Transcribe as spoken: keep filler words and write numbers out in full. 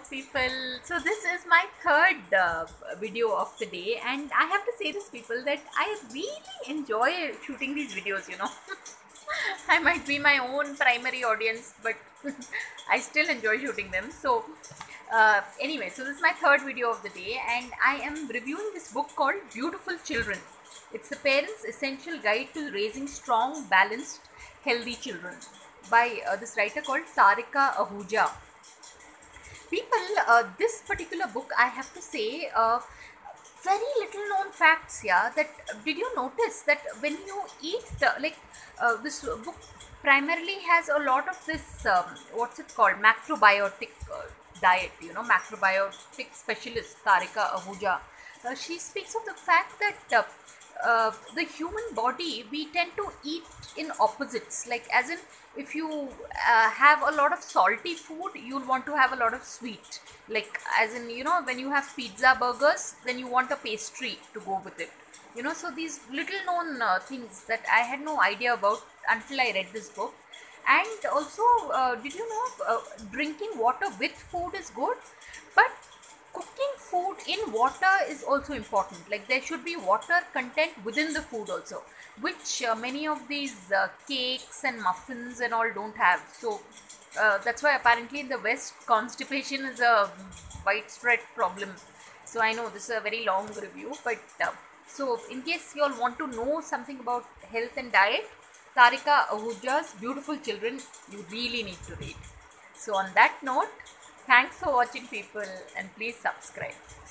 people. So this is my third uh, video of the day, and I have to say this, people, that I really enjoy shooting these videos, you know. I might be my own primary audience, but I still enjoy shooting them. So uh, anyway, so this is my third video of the day, and I am reviewing this book called Beautiful Children. It's the Parent's Essential Guide to Raising Strong, Balanced, Healthy Children by uh, this writer called Tarika Ahuja. People, uh, this particular book, I have to say, uh, very little known facts. Yeah, that did you notice that when you eat, uh, like uh, this book primarily has a lot of this, um, what's it called, macrobiotic uh, diet, you know, macrobiotic specialist Tarika Ahuja. Uh, she speaks of the fact that uh, uh, the human body, we tend to eat in opposites, like as in, if you uh, have a lot of salty food, you'll want to have a lot of sweet, like as in, you know, when you have pizza, burgers, then you want a pastry to go with it, you know. So these little known uh, things that I had no idea about until I read this book. And also, uh, did you know, uh, drinking water with food is good, but cooking food in water is also important. Like there should be water content within the food also, which uh, many of these uh, cakes and muffins and all don't have. So uh, that's why apparently in the West, constipation is a widespread problem. So I know this is a very long review, but uh, so in case you all want to know something about health and diet, Tarika Ahuja's Beautiful Children, you really need to read. So on that note, thanks for watching, people, and please subscribe.